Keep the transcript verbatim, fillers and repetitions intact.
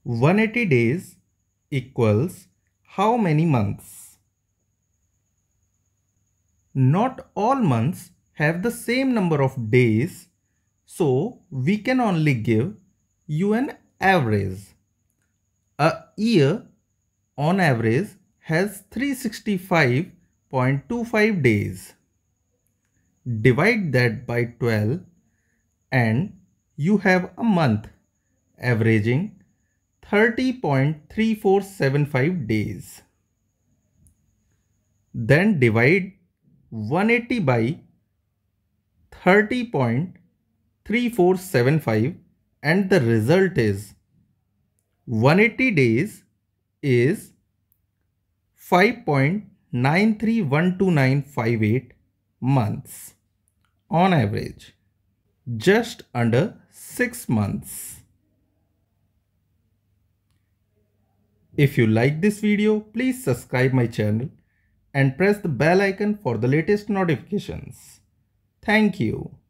one hundred eighty days equals how many months? Not all months have the same number of days, so we can only give you an average. A year on average has three hundred sixty-five point two five days. Divide that by twelve and you have a month averaging thirty point three four seven five days. Then divide one hundred eighty by thirty point three four seven five and the result is one hundred eighty days is five point nine three one two nine five eight months on average, just under six months. If you like this video, please subscribe my channel and press the bell icon for the latest notifications. Thank you.